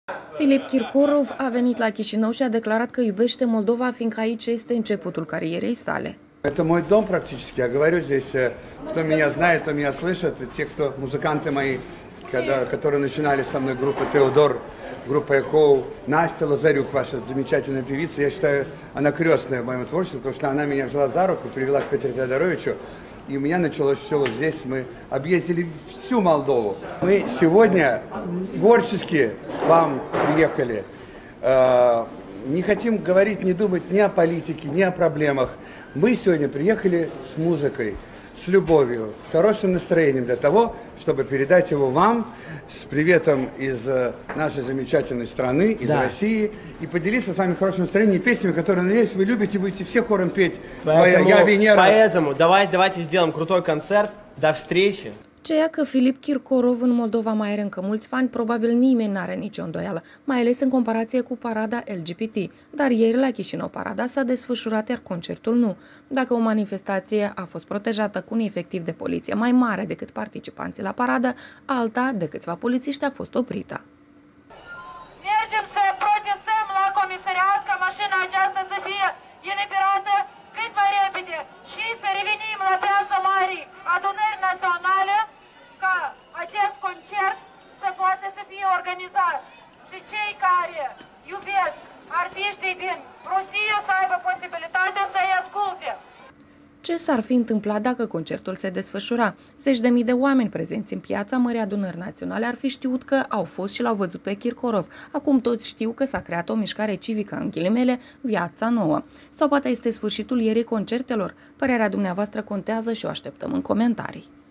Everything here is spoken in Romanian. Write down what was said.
Filip Kirkorov a venit la Chișinău și a declarat că iubește Moldova, fiindcă aici este începutul carierei sale. Это мой дом практически, я говорю здесь, кто меня знает, кто меня слышит, те, кто, музыканты мои, которые начинали со мной, группа Теодор, группа Экоу, Настя Лазарюк, ваша замечательная певица, я считаю, она крестная в моем творчестве, потому что она меня взяла за руку, привела к Петру Теодоровичу, и у меня началось все вот здесь, мы объездили всю Молдову. Мы сегодня творчески к вам приехали. Не хотим говорить, не думать ни о политике, ни о проблемах. Мы сегодня приехали с музыкой, с любовью, с хорошим настроением для того, чтобы передать его вам с приветом из нашей замечательной страны, из России, и поделиться с вами хорошим настроением и песнями, которые, надеюсь, вы любите, будете все хором петь. Я Венера. Поэтому давайте сделаем крутой концерт. До встречи. Ceea că Filip Kirkorov în Moldova mai are încă mulți fani, probabil nimeni n-are nicio îndoială, mai ales în comparație cu parada LGBT. Dar ieri la Chișinău parada s-a desfășurat, iar concertul nu. Dacă o manifestație a fost protejată cu un efectiv de poliție mai mare decât participanții la paradă, alta de câțiva polițiști a fost oprită. Mergem să protestăm la comisariat ca mașina aceasta să fie eliberată cât mai repede și să revenim la Piața Marii Adunării Naționale ca acest concert să poată să fie organizat și cei care iubesc artiștii din Rusia să aibă posibilitatea să-i asculte. Ce s-ar fi întâmplat dacă concertul se desfășura? Zeci de mii de oameni prezenți în Piața Marii Adunări Naționale ar fi știut că au fost și l-au văzut pe Kirkorov. Acum toți știu că s-a creat o mișcare civică, în ghilimele, Viața Nouă. Sau poate este sfârșitul ierii concertelor? Părerea dumneavoastră contează și o așteptăm în comentarii.